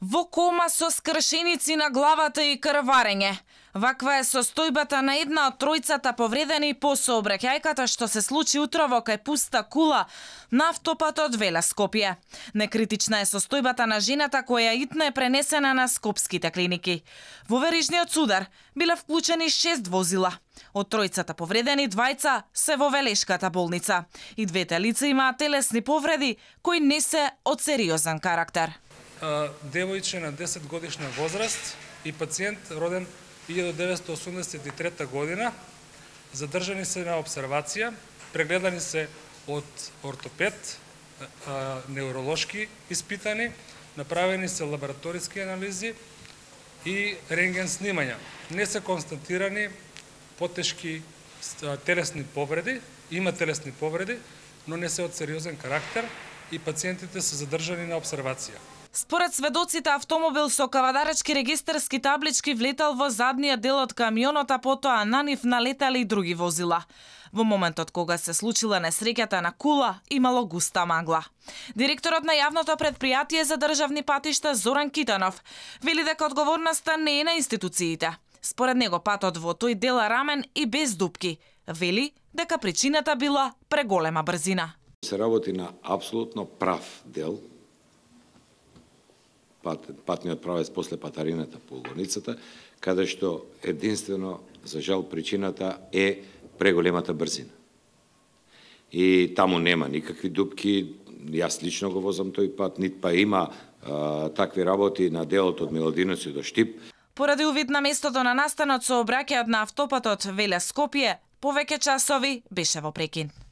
Во кома со скршеници на главата и крварење. Ваква е состојбата на една од тројцата повредени по сообраќајката што се случи утрово кај пуста кула на автопатот Велес-Скопје. Некритична е состојбата на жената која итно е пренесена на скопските клиники. Во верижниот судар биле вклучени 6 возила. Од тројцата повредени, двајца се во Велешката болница и двете лица имаат телесни повреди кои не се од сериозен карактер. Девојче на 10 годишна возраст и пациент роден 1983 година, задржани се на обсервација, прегледани се од ортопед, невролошки испитани, направени се лабораториски анализи и рентген снимања. Не се констатирани потешки телесни повреди, има телесни повреди, но не се од сериозен карактер и пациентите се задржани на обсервација. Според сведоците, автомобил со кавадарачки регистарски таблички влетал во задниот дел од камионот, а потоа на нив налетали и други возила. Во моментот кога се случила несреќата на кула, имало густа магла. Директорот на јавното претпријатие за државни патишта Зоран Китанов вели дека одговорноста не е на институциите. Според него патот во тој дел е рамен и без дупки. Вели дека причината била преголема брзина. Се работи на апсолутно прав дел, патниот правец после патарината по горницата, каде што единствено, за жал, причината е преголемата брзина. И таму нема никакви дупки, јас лично го возам тој пат, нит па има такви работи на делот од Милодиноци до Штип. Поради увид на местото на настанот сообраќајот на автопатот Велес-Скопје, повеќе часови беше во прекин.